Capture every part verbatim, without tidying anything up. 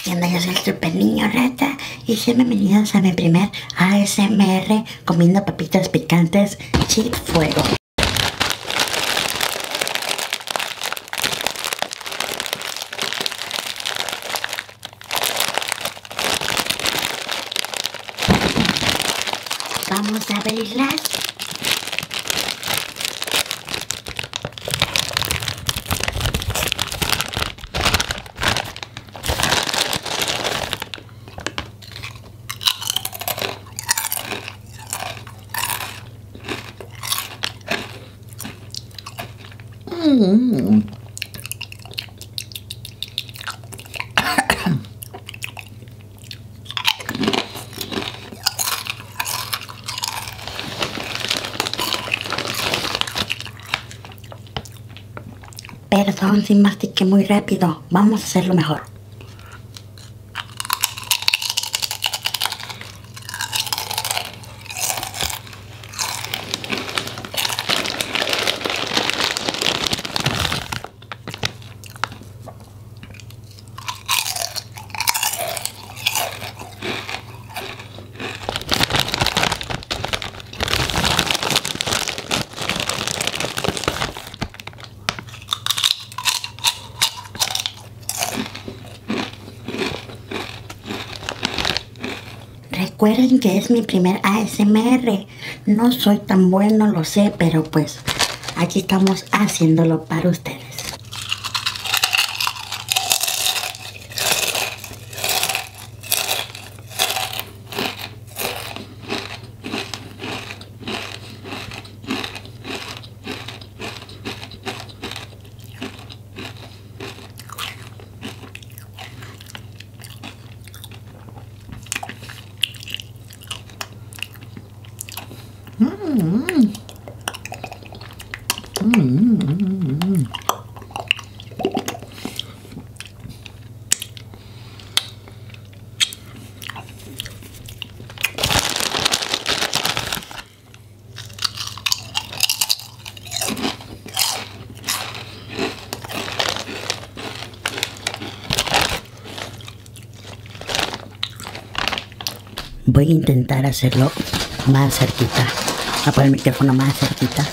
¿Qué onda? Yo soy el super niño Rata y sean bienvenidos a mi primer A S M R comiendo papitas picantes chip fuego. Vamos a abrirlas. Mm. Perdón si mastiqué muy rápido, vamos a hacerlo mejor. Recuerden que es mi primer A S M R, no soy tan bueno, lo sé, pero pues aquí estamos haciéndolo para ustedes. Mm. Mm. Voy a intentar hacerlo más cerquita. Voy a poner el micrófono más cerquita.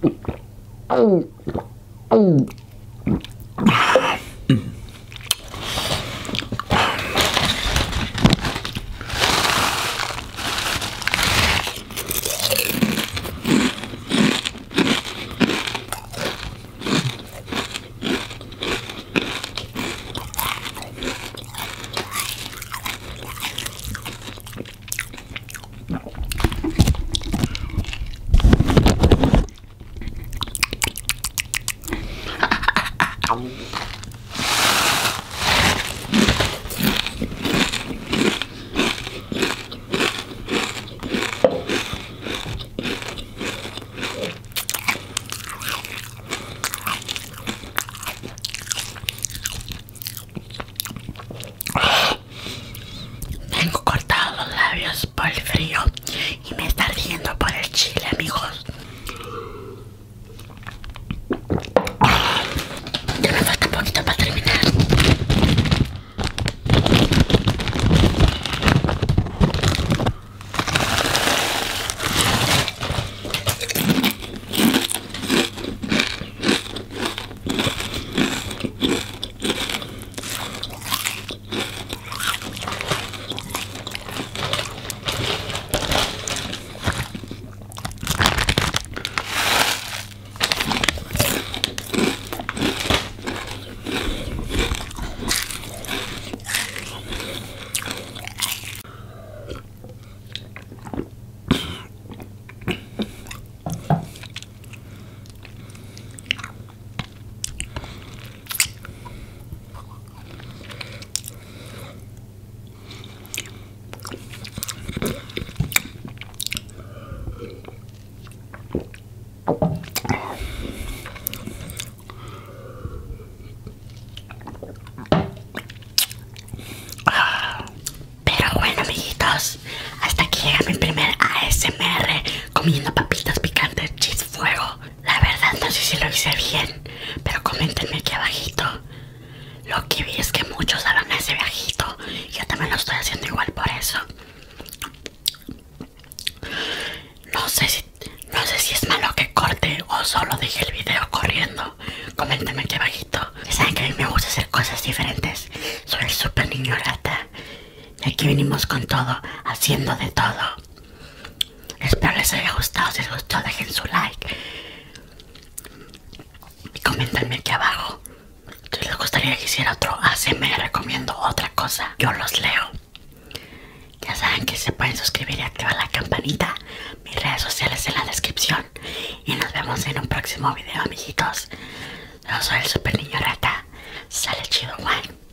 Tengo cortados los labios por el frío y me está ardiendo por el chile, amigos. Ya me falta un poquito para terminar. Hasta aquí llega mi primer A S M R comiendo papitas picantes cheese fuego. La verdad no sé si lo hice bien, pero coméntenme aquí abajito. Lo que vi es que muchos hablan ese viajito y yo también lo estoy haciendo igual por eso. No sé si, no sé si es malo que corte o solo deje el video corriendo. Coméntenme aquí abajito. Ya saben que a mí me gusta hacer cosas diferentes. Soy el super niño Rata. Y aquí venimos con todo, haciendo de todo. Espero les haya gustado. Si les gustó, dejen su like. Y coméntenme aquí abajo si les gustaría que hiciera otro A S M R recomiendo otra cosa. Yo los leo. Ya saben que se pueden suscribir y activar la campanita. Mis redes sociales en la descripción. Y nos vemos en un próximo video, amiguitos. Yo soy el super niño Rata. Sale chido, Juan.